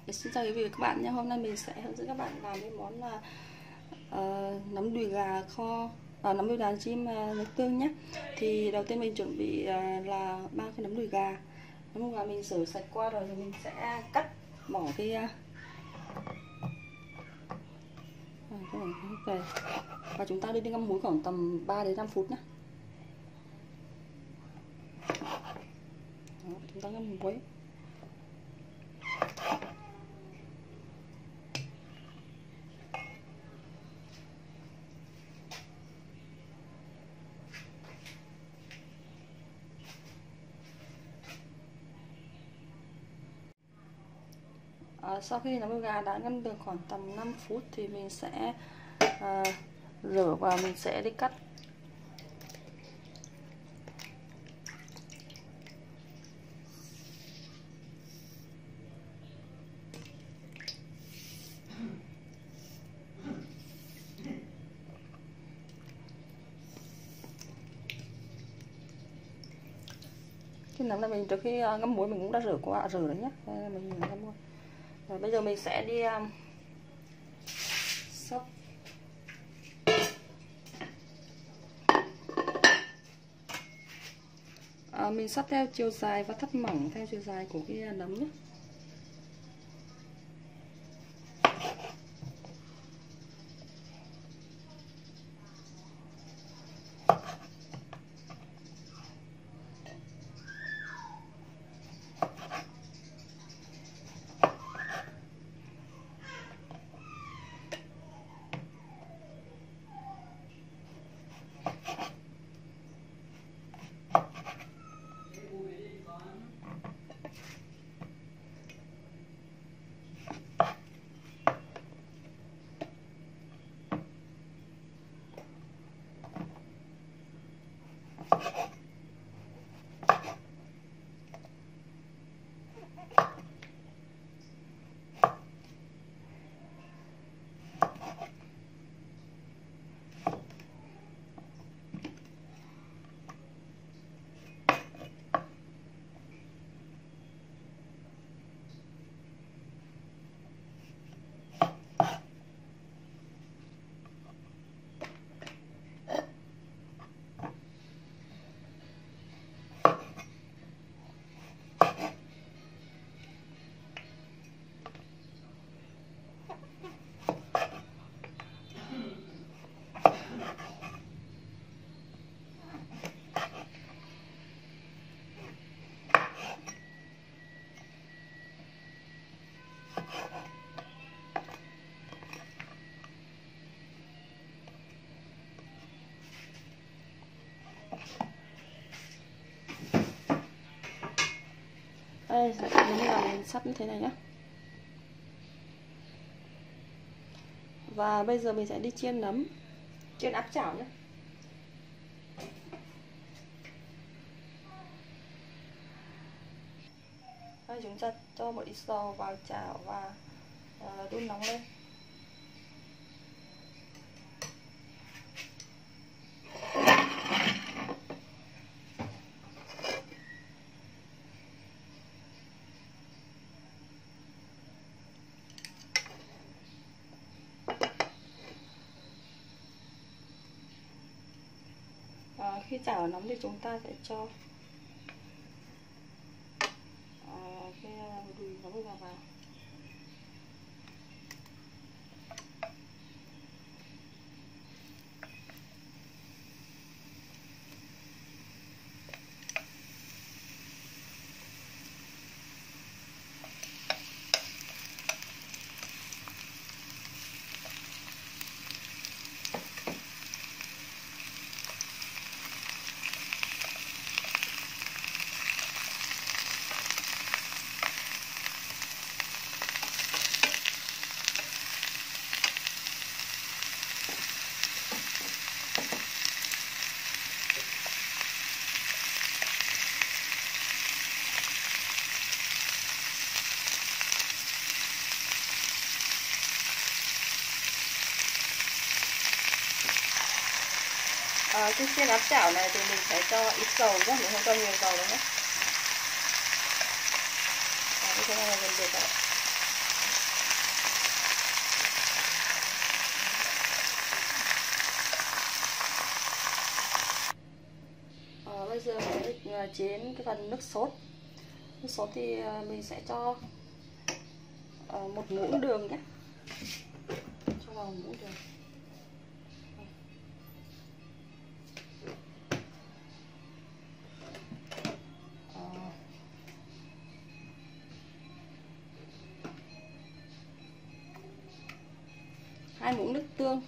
Xin chào quý vị và các bạn nhé. Hôm nay mình sẽ hướng dẫn các bạn làm cái món là nấm đùi gà kho, nấm đùi gà chim nấu tương nhé. Thì đầu tiên mình chuẩn bị là 3 cái nấm đùi gà. Nấm đùi gà mình rửa sạch qua rồi thì mình sẽ cắt bỏ cái okay. Và chúng ta đi ngâm muối khoảng tầm 3 đến 5 phút nhé. Đó, chúng ta ngâm muối. Sau khi nấm đùi gà đã ngâm được khoảng tầm 5 phút thì mình sẽ rửa và mình sẽ đi cắt. Cái nấm này mình trước khi ngâm muối mình cũng đã rửa rồi nhé. Mình ngâm muối. Rồi bây giờ mình sẽ đi xóc. Mình xóc theo chiều dài và thắt mỏng theo chiều dài của cái nấm nhé. Đây, giống như là mình sắp như thế này nhé. Và bây giờ mình sẽ đi chiên nấm, chiên áp chảo nhé. Đây, chúng ta cho một ít dầu vào chảo và đun nóng lên. Khi chảo nóng thì chúng ta sẽ cho cái đùi nấm đùi gà vào. Cái chiên áp chảo này thì mình phải cho ít dầu nhé, mình không cho nhiều dầu nữa nhé. Cái này là gần được đấy. chế cái phần nước sốt. Nước sốt thì mình sẽ cho 1 muỗng đường nhé, cho vào 1 muỗng đường. 2 muỗng nước tương.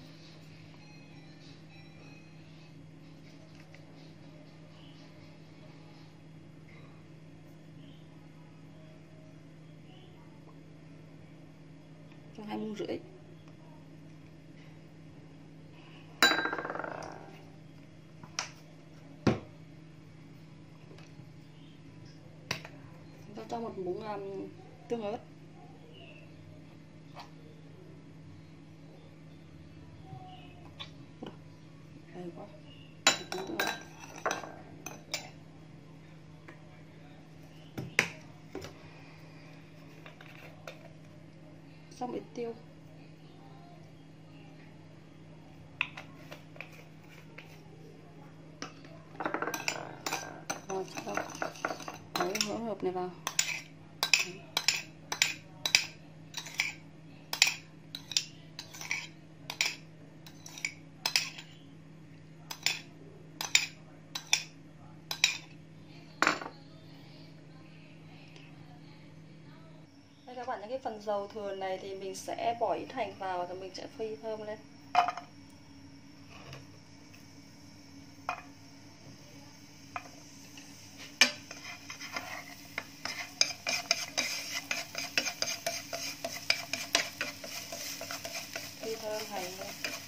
Cho 2 muỗng rưỡi. Cho 1 muỗng tương ớt. Đầy quá. 1 muỗng tương ớt. Xong ít tiêu. Rồi cho cái hỗn hợp này vào. Đây các bạn, những cái phần dầu thừa này thì mình sẽ bỏ ít hành vào và mình sẽ phi thơm lên. Phi thơm hành lên.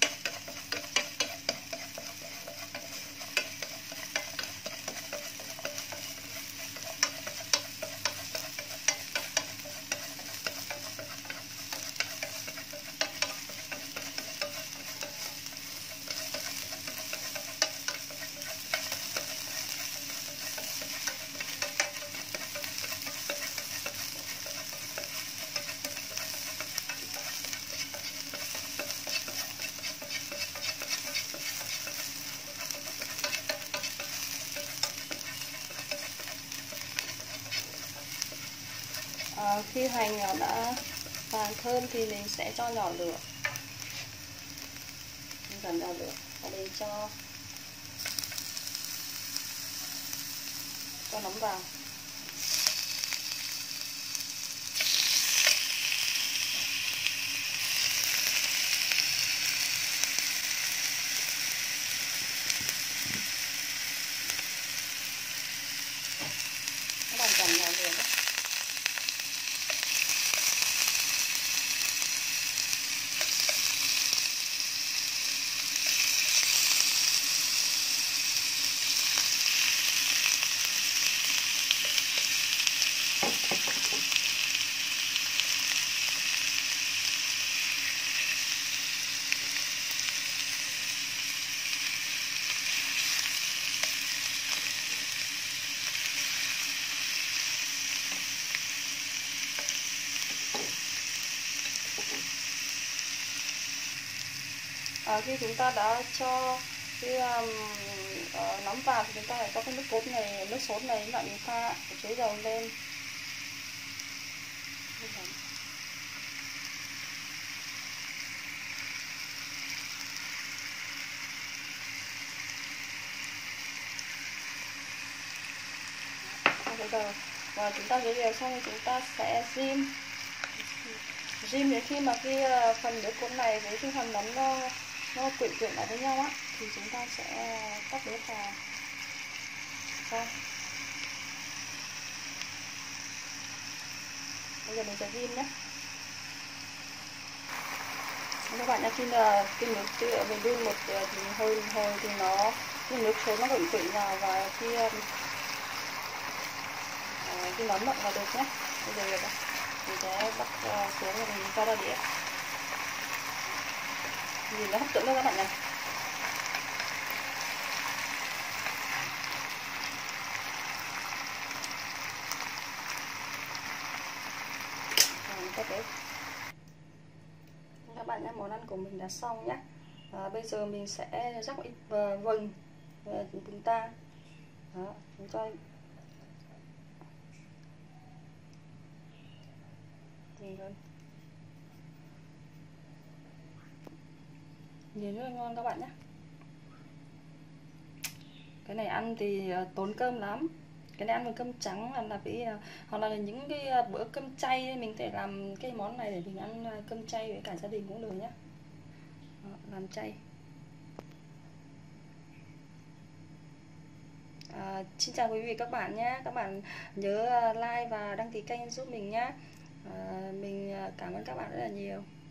Khi hành đã vàng thơm thì mình sẽ cho nhỏ lửa, mình giảm nhỏ lửa và mình cho nấm vào. Các bạn giảm nhỏ lửa đó. Khi chúng ta đã cho cái nấm vào thì chúng ta phải cho cái nước sốt này lại chúng ta chế dầu lên. Bây giờ và chúng ta chế dầu xong thì chúng ta sẽ rim đến khi mà cái phần nước cốt này với cái phần nấm nó quyện lại với nhau á thì chúng ta sẽ tắt bếp vào. Xong. Bây giờ mình sẽ rim nhé. Các bạn nhé, khi là cái nước mình đun một thì hồi thì cái nước sốt nó quyện vào và cái nấm mặn vào được nhé. Bây giờ mình sẽ bắt xuống và mình cho ra đĩa. Nhìn nó hấp dẫn đó các bạn này. Tắt bếp. Các bạn nhé, món ăn của mình đã xong nhé. Bây giờ mình sẽ rắc ít vừng từng ta. Đó, mình cho miệng hơn. Nhìn rất là ngon các bạn nhé. Cái này ăn thì tốn cơm lắm. Cái này ăn với cơm trắng là bị hoặc là những cái bữa cơm chay mình có thể làm cái món này để mình ăn cơm chay với cả gia đình cũng được nhé. Làm chay. Xin chào quý vị các bạn nhé. Các bạn nhớ like và đăng ký kênh giúp mình nhé. Mình cảm ơn các bạn rất là nhiều.